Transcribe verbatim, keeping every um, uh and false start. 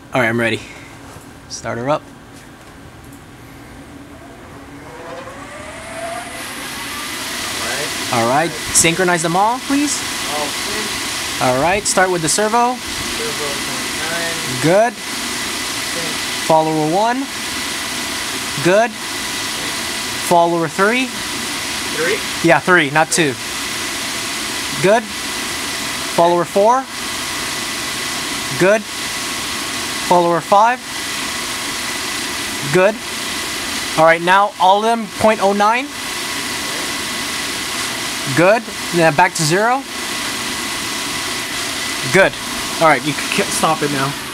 Alright, I'm ready. Start her up. Alright, synchronize them all, please. Alright, start with the servo. Good. Follower one. Good. Follower three. Three? Yeah, three, not two. Good. Follower four. Good. Follower five. Good. Alright, now all of them point oh nine. Good. Then back to zero. Good. Alright, you can stop it now.